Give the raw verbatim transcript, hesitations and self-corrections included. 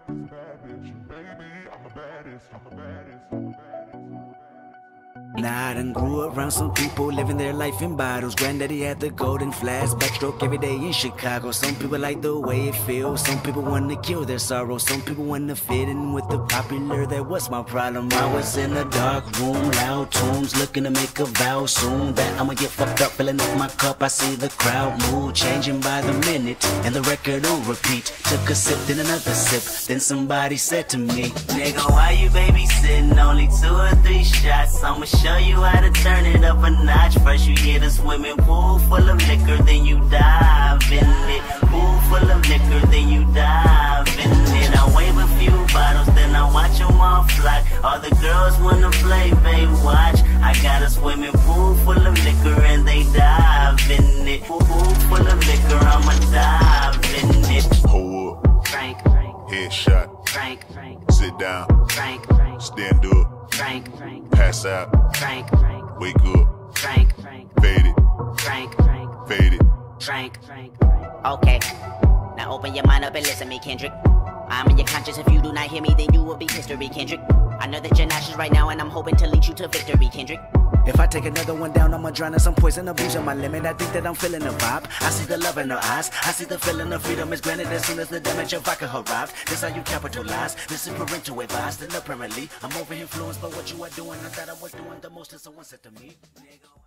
Now I done grew around some people living their life in bottles. Granddaddy had the golden flask, backstroke every day in Chicago. Some people like the way it feels, some people want to kill their sorrow. Some people want to fit in with the popular, that was my problem. I was in a dark room, loud tunes, looking to make a vow soon that I'ma get fucked up, filling up my cup. I see the crowd mood changing by the minute, and the record on repeat. Took a sip, then another sip, then somebody said to me, nigga, why you babysitting? Only two or three shots, I'ma show you how to turn it up a notch. First you hit a swimming pool full of liquor, then you dive in it. Pool full of liquor, then you dive in it. I wave a few bottles, then I watch them all fly. All the girls wanna play, babe, watch. I got a swimming pool full of liquor and they dive in it. Pool full of liquor, I'ma dive in it. Hold up, Frank, headshot, Frank, sit down, Frank, stand up, Frank, pass out, Frank, wake up, Frank, fade it, Frank, fade it. Frank. Okay, now open your mind up and listen to me, Kendrick. I'm in your conscience. If you do not hear me, then you will be history, Kendrick. I know that you're nauseous right now, and I'm hoping to lead you to victory, Kendrick. If I take another one down, I'ma drown in some poison, abusing my limit. I think that I'm feeling the vibe. I see the love in her eyes. I see the feeling of freedom is granted as soon as the damage of vodka arrived. This how you capitalize. This is parental advice. And apparently, I'm over influenced by what you are doing. I thought I was doing the most, and someone said to me, nigga.